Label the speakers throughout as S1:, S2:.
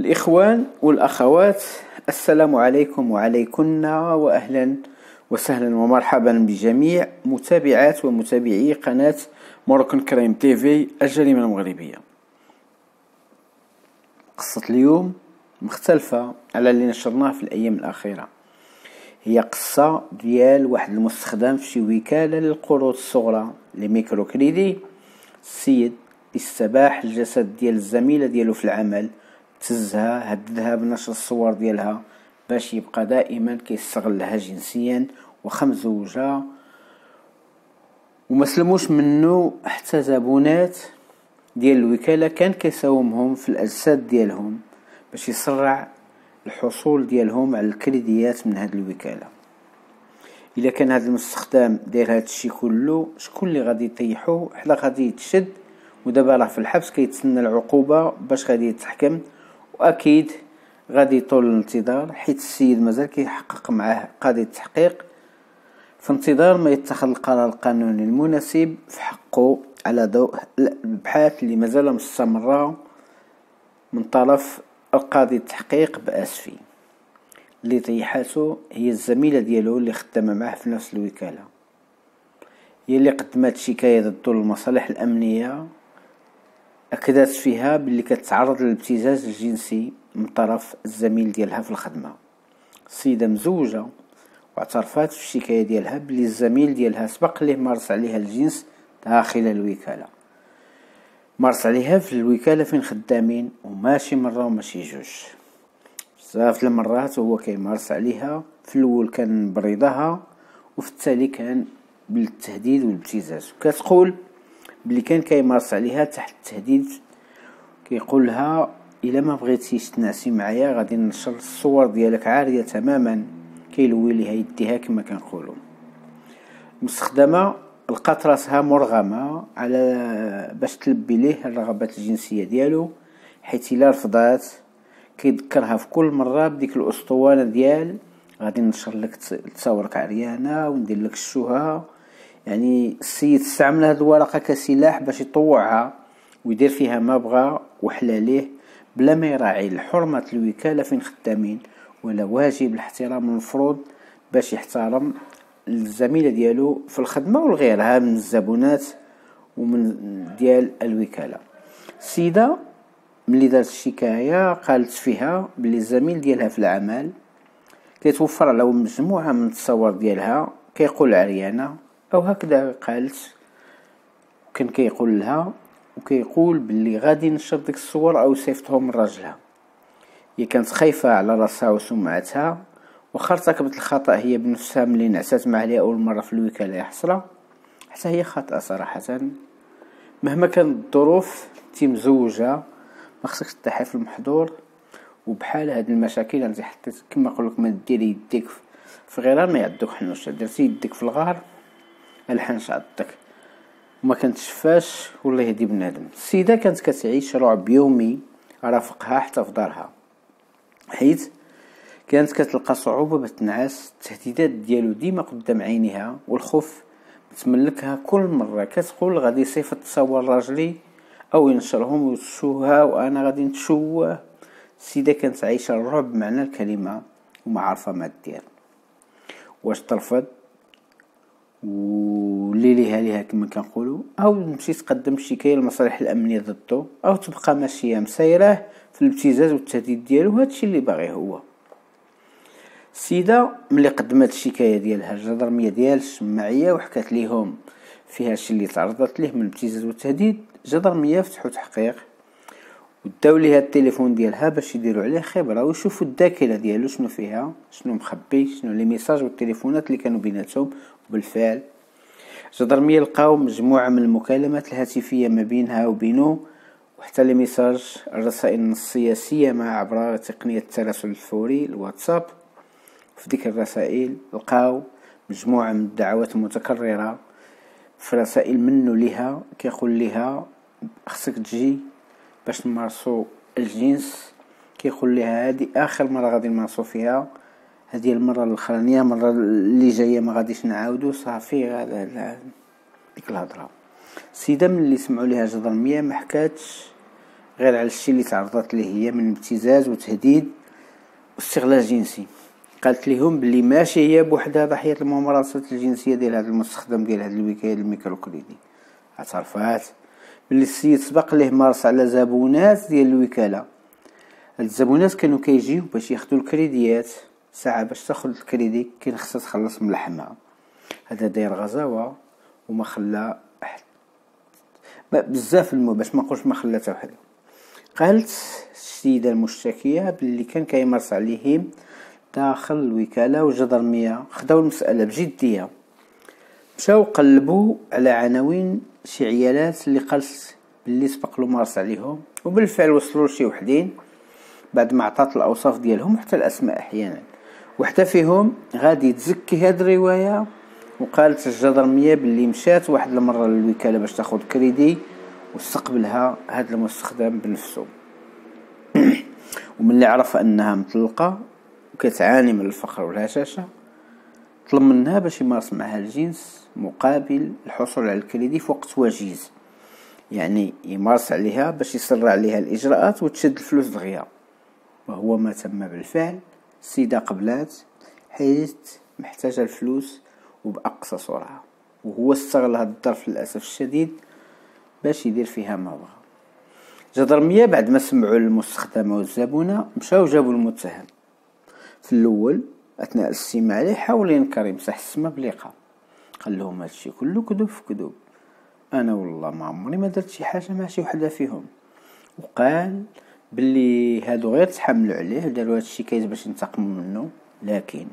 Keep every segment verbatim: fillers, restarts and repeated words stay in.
S1: الإخوان والأخوات، السلام عليكم وعليكن، وأهلا وسهلا ومرحبا بجميع متابعات ومتابعي قناة موروكان كرايم تيفي الجريمة المغربية. قصة اليوم مختلفة على اللي نشرناه في الأيام الأخيرة. هي قصة ديال واحد المستخدم في شي وكالة للقروض الصغرى لميكرو كريدي. السيد استباح الجسد ديال الزميلة ديالو في العمل، ابتزها، هددها بنشر الصور ديالها باش يبقى دائما كيستغلها جنسيا وخمزوجها، وما سلموش منه حتى زبونات ديال الوكالة كان كيساومهم في الأجساد ديالهم باش يسرع الحصول ديالهم على الكريديات من هذه الوكالة. إلا كان هذا المستخدم داير هذا الشيء كله، شكون اللي غادي يطيحوه؟ حنا غادي يتشد ودابا راه في الحبس كيتسنى العقوبة باش غادي يتحكم، واكيد غادي يطول الانتظار حيت السيد مازال كيحقق معاه قاضي التحقيق في انتظار ما يتخذ القرار القانوني المناسب في حقه على ضوء الابحاث اللي مازال مستمرة من طرف القاضي التحقيق باسفي. اللي طيحاتو هي الزميلة ديالو اللي خدامة معاه في نفس الوكالة، هي اللي قدمت شكاية ضد المصالح الأمنية أكدت فيها باللي كتعرض للابتزاز الجنسي من طرف الزميل ديالها في الخدمة. السيدة مزوجة واعترفت في الشكاية ديالها باللي الزميل ديالها سبق ليه مارس عليها الجنس داخل الوكالة، مارس عليها في الوكالة فين خدامين، وماشي مرة وماشي جوج، بزاف المرات هو كيمارس عليها. في الأول كان برضاها وفي التالي كان بالتهديد والابتزاز، وكتقول بلي كان كيمارس عليها تحت التهديد، كيقول لها الا ما بغيتيش تنعسي معايا غادي نشر الصور ديالك عاريه تماما، كيلوي ليها يديها كما كنقولوا. المستخدمه لقات راسها مرغمه على باش تلبي ليه الرغبات الجنسيه ديالو، حيت الا رفضات كيذكرها في كل مره بديك الاسطوانه ديال غادي نشر لك تصاورك عريانه وندير لك الشوهه. يعني السيد استعمل هذه الورقة كسلاح باش يطوعها ويدير فيها ما بغى وحلاليه، بلا ما يراعي الحرمة الوكالة فين خدامين ولا واجب الاحترام المفروض باش يحترم الزميلة ديالو في الخدمة وغيرها من الزبونات ومن ديال الوكالة. السيدة ملي دارت الشكاية قالت فيها بلي الزميل ديالها في العمل كيتوفر على مجموعة من التصور ديالها كيقول عريانة او هكذا قالت، كان كيقول لها وكيقول باللي غادي نشر ديك الصور او يصيفطهم من راجلها. هي كانت خايفه على راسها وسمعتها، وخا ارتكبت الخطا هي بنفسها ملي نعست معها لاول مره في الوكاله يا حسره، حتى هي خاطئه صراحه. مهما كانت الظروف انت مزوجه ما خصكش تطيحي في المحظور، وبحال هاد المشاكل انت حتى كما نقول لك ما ديري يديك في غيرها ما يعدوك حنوشه، درتي يديك في الغار الحنش عضك وما كنتشفاش والله يهدي بنادم. السيده كانت كتعيش رعب يومي رافقها حتى في دارها، حيت كانت كتلقى صعوبه باش تنعس، التهديدات ديالو ديما قدام عينيها والخوف متملكها. كل مره كتقول غادي يصيفط تصور راجلي او ينشرهم ويشوها وانا غادي نتشوه. السيده كانت عايشه الرعب بمعنى الكلمه وما عارفه ما دير، واش ترفض واللي ليها ليها كما كنقولوا، او تمشي تقدم شكايه للمصالح الامنيه ضده، او تبقى ماشيه مسيره في الابتزاز والتهديد ديالو. هادشي اللي باغي هو. السيده ملي قدمت الشكايه ديالها الجدرميه ديال الشماعيه وحكات ليهم فيها الشيء اللي تعرضت ليه من الابتزاز والتهديد، جدرميه فتحوا تحقيق وداو ليها التليفون ديالها باش يديروا عليه خبره ويشوفوا الذاكره ديالو شنو فيها، شنو مخبي، شنو لي ميساج والتليفونات اللي كانوا بيناتهم. بالفعل جدرمية لقاو مجموعة من المكالمات الهاتفية ما بينها وبينه، وحتى لي ميساج الرسائل النصية سيما عبر تقنية التراسل الفوري الواتساب. في ديك الرسائل لقاو مجموعة من الدعوات المتكررة في رسائل منه لها، كيقول لها خصك تجي باش نمارسو الجنس، كيقول لها هذه اخر مرة غادي نمارسو فيها، هذه المره الاخرانيه، المره اللي جايه ما غاديش نعاودو، صافي هذا ديك الهضره. السيده من اللي سمعوا ليها جدرميه ما حكاتش غير على الشيء اللي تعرضت ليه هي من ابتزاز وتهديد واستغلال جنسي. قالت لهم بلي ماشي هي بوحدها ضحية الممارسات الجنسية ديال هذا المستخدم ديال هذا الوكالة الميكرو كريدي. اعترفات بلي السيد سبق ليه مارس على زبونات ديال الوكالة. هاد الزبونات كانوا كيجيو باش ياخدوا الكريديات، ساعة باش تاخد الكريدي كاين خصها تخلص من لحمها. هذا داير غزاوة وما خلى بزاف المو باش ما نقولش ما خلى حتى وحده. قالت السيدة المشتكية باللي كان كيمارس عليهم داخل الوكالة والجدرمية. خداو المسألة بجدية، مشاو قلبوا على عناوين شي عيالات اللي قالت باللي سبق له مارس عليهم، وبالفعل وصلوا لشي وحدين بعد ما عطات الاوصاف ديالهم حتى الاسماء احيانا. وحتى فيهم غادي تزكي هاد الرواية، وقالت الجدرمية باللي مشات واحد المرة للوكالة باش تاخد كريدي واستقبلها هاد المستخدم بنفسه. ومن اللي عرف انها مطلقة وكتعاني من الفقر والهشاشة، طلب منها باش يمارس معها الجنس مقابل الحصول على الكريدي في وقت وجيز، يعني يمارس عليها باش يسرع عليها الاجراءات وتشد الفلوس دغيا. وهو ما تم بالفعل. السيدة قبلات حيث محتاجة الفلوس وبأقصى سرعة، وهو استغل هذا الظرف للأسف الشديد باش يدير فيها ما بغى. جدرمية بعد ما سمعوا المستخدمة والزبونة مشاو جابوا المتهم. في الأول أثناء الاستماع عليه حاول ينكر يمسح السما بليقة، قال لهم هادشي كله كذوب في كذوب، أنا والله ما عمري ما درت شي حاجة مع شي وحدة فيهم. وقال باللي هادو غير تحملوا عليه وداروا هادشي كايز باش ينتقموا منه. لكن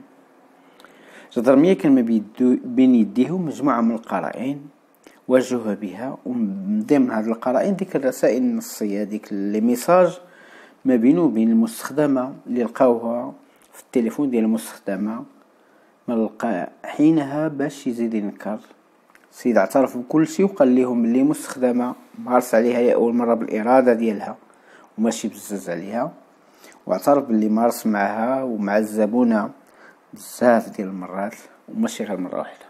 S1: جدرمية كان ما بيدو بين يديهم مجموعة من القرائن واجهوها بها، ومن ضمن هاد القرائن ديك الرسائل النصية، ديك لي ميساج ما بينه وبين المستخدمة اللي لقاوها في التليفون ديال المستخدمة. ما لقى حينها باش يزيد ينكر. السيد اعترف بكل شيء وقال لهم اللي مستخدمة مارس عليها اول مرة بالإرادة ديالها وماشي بزاز عليها، واعترف باللي مارس معها ومع الزبونة بزاف ديال المرات وماشي غير مرة واحدة.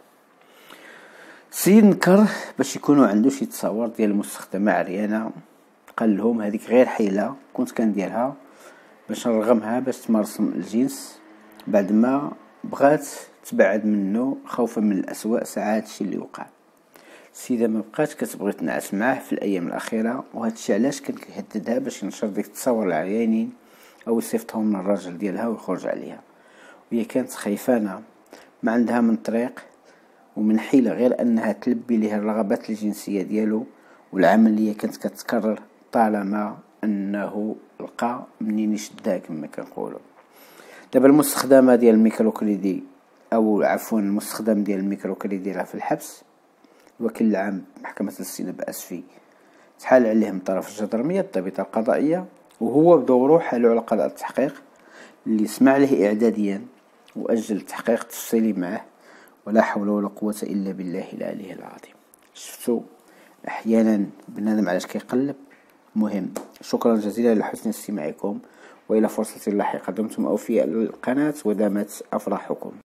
S1: السيد نكر باش يكونوا عنده شي تصور ديال المستخدمة عريانة. قال لهم هذيك غير حيلة كنت كنديرها باش نرغمها باش تمارس الجنس بعد ما بغات تبعد منه خوفا من الأسوأ ساعات الشي اللي وقع. السيدة ما بقاش كتبغي تنعس معاه في الأيام الأخيرة، وهذا الشيء علاش كان كيهددها باش ينشر ديك التصور العريانين أو يصيفطهم من الراجل ديالها ويخرج عليها. وهي كانت خايفانة، ما عندها من طريق ومن حيلة غير أنها تلبي لها الرغبات الجنسية ديالو، والعملية كانت كتكرر طالما أنه لقى منين يشدها كما كنقولوا. دابا المستخدمة ديال الميكرو كريدي أو عفوا المستخدم ديال الميكرو كريدي راه في الحبس، الوكيل العام محكمة الاستئناف بأسفي تحال عليه من طرف الجدرمية الضابطة القضائية، وهو بدوره حالوا على قضاء التحقيق اللي سمع له إعداديا وأجل التحقيق التفصيلي معه. ولا حول ولا قوة إلا بالله العلي العظيم. شفتوا أحيانا بنادم علاش كيقلب. مهم، شكرا جزيلا لحسن استماعكم، وإلى فرصة لاحقة. دمتم أوفياء للقناة ودامت أفراحكم.